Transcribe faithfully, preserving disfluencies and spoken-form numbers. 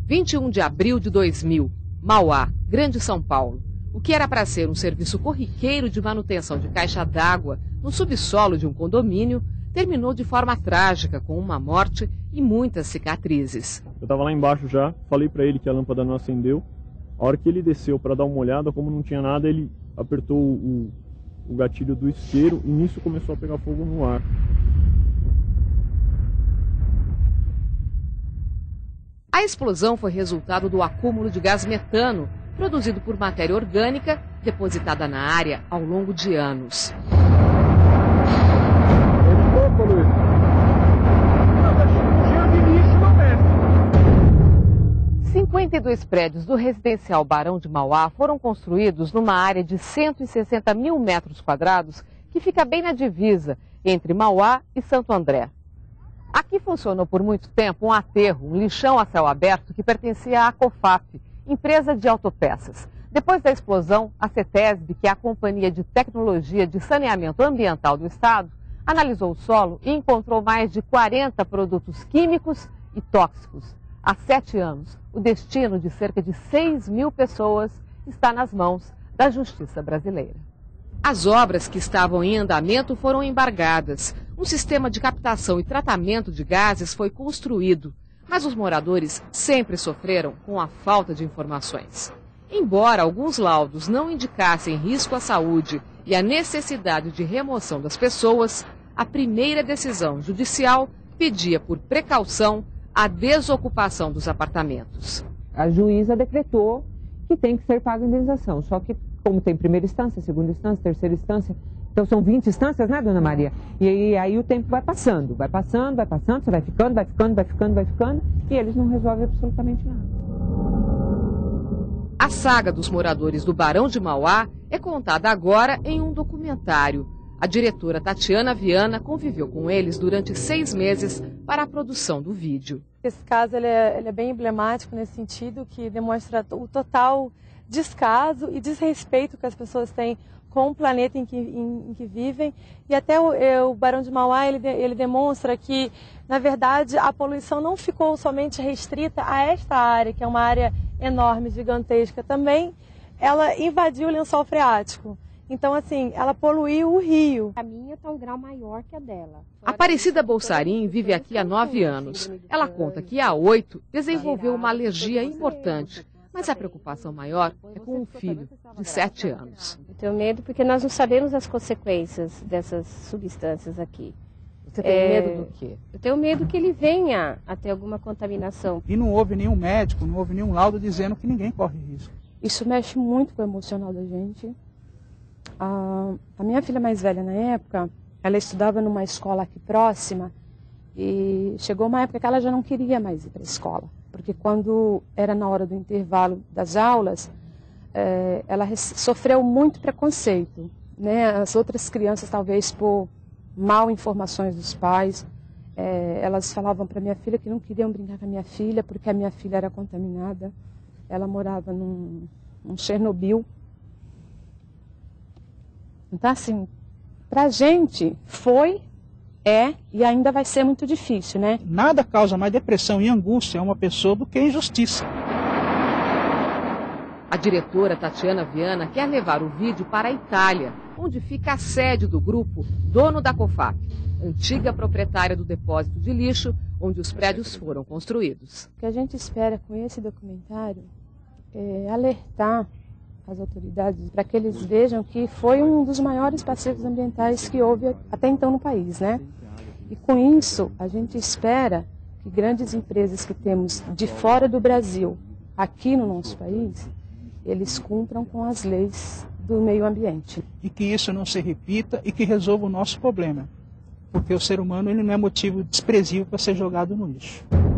vinte e um de abril de dois mil, Mauá, Grande São Paulo. O que era para ser um serviço corriqueiro de manutenção de caixa d'água no subsolo de um condomínio, terminou de forma trágica, com uma morte e muitas cicatrizes. Eu estava lá embaixo já, falei para ele que a lâmpada não acendeu. A hora que ele desceu para dar uma olhada, como não tinha nada, ele apertou o, o gatilho do isqueiro e nisso começou a pegar fogo no ar. A explosão foi resultado do acúmulo de gás metano, produzido por matéria orgânica depositada na área ao longo de anos. cinquenta e dois prédios do residencial Barão de Mauá foram construídos numa área de cento e sessenta mil metros quadrados que fica bem na divisa entre Mauá e Santo André. Aqui funcionou por muito tempo um aterro, um lixão a céu aberto que pertencia à COFAP, empresa de autopeças. Depois da explosão, a CETESB, que é a Companhia de Tecnologia de Saneamento Ambiental do Estado, analisou o solo e encontrou mais de quarenta produtos químicos e tóxicos. Há sete anos, o destino de cerca de seis mil pessoas está nas mãos da Justiça brasileira. As obras que estavam em andamento foram embargadas. Um sistema de captação e tratamento de gases foi construído, mas os moradores sempre sofreram com a falta de informações. Embora alguns laudos não indicassem risco à saúde e a necessidade de remoção das pessoas, a primeira decisão judicial pedia por precaução a desocupação dos apartamentos. A juíza decretou que tem que ser paga a indenização, só que como tem primeira instância, segunda instância, terceira instância, então são vinte instâncias, né, dona Maria? E aí, aí o tempo vai passando, vai passando, vai passando, você vai ficando, vai ficando, vai ficando, vai ficando, e eles não resolvem absolutamente nada. A saga dos moradores do Barão de Mauá é contada agora em um documentário. A diretora Tatiana Viana conviveu com eles durante seis meses para a produção do vídeo. Esse caso ele é, ele é bem emblemático nesse sentido, que demonstra o total descaso e desrespeito que as pessoas têm com o planeta em que, em, em que vivem. E até o, o Barão de Mauá ele, ele demonstra que, na verdade, a poluição não ficou somente restrita a esta área, que é uma área enorme, gigantesca também, ela invadiu o lençol freático. Então, assim, ela poluiu o rio. A minha está um grau maior que a dela. Aparecida Bolsarim vive aqui há nove anos. Ela conta que há oito desenvolveu uma alergia importante. Mas a preocupação maior é com um filho de sete anos. Eu tenho medo porque nós não sabemos as consequências dessas substâncias aqui. Você tem é, medo do quê? Eu tenho medo que ele venha a ter alguma contaminação. E não houve nenhum médico, não houve nenhum laudo dizendo que ninguém corre risco. Isso mexe muito com o emocional da gente. A, a minha filha mais velha, na época, ela estudava numa escola aqui próxima e chegou uma época que ela já não queria mais ir para a escola. Porque quando era na hora do intervalo das aulas, é, ela sofreu muito preconceito, né? As outras crianças, talvez por mal informações dos pais, é, elas falavam para minha filha que não queriam brincar com a minha filha porque a minha filha era contaminada. Ela morava num, num Chernobyl. Então, assim, para a gente foi... É, e ainda vai ser muito difícil, né? Nada causa mais depressão e angústia a uma pessoa do que a injustiça. A diretora Tatiana Viana quer levar o vídeo para a Itália, onde fica a sede do grupo dono da COFAP, antiga proprietária do depósito de lixo, onde os prédios foram construídos. O que a gente espera com esse documentário é alertar as autoridades para que eles vejam que foi um dos maiores passeios ambientais que houve até então no país, né? E com isso, a gente espera que grandes empresas que temos de fora do Brasil, aqui no nosso país, eles cumpram com as leis do meio ambiente. E que isso não se repita e que resolva o nosso problema. Porque o ser humano ele não é motivo desprezível para ser jogado no lixo.